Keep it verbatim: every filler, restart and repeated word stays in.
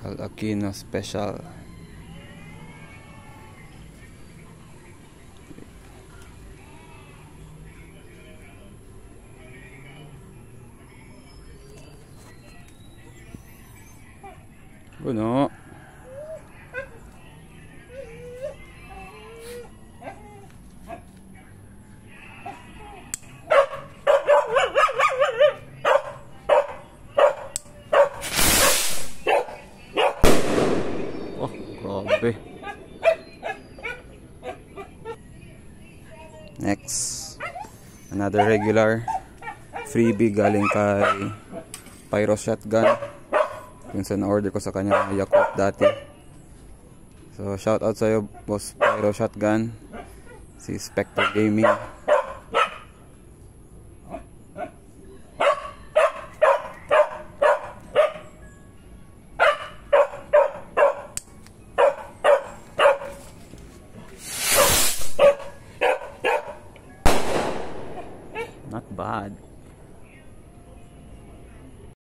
Cal Aquino Special. Puno. Oh, grabe. Next, another regular freebie galing kay Pyro Shotgun. Yung sa na-order ko sa kanya Yakult dati. So shout out sa iyo, Boss Pyro Shotgun, si Spectre Gaming. Not bad.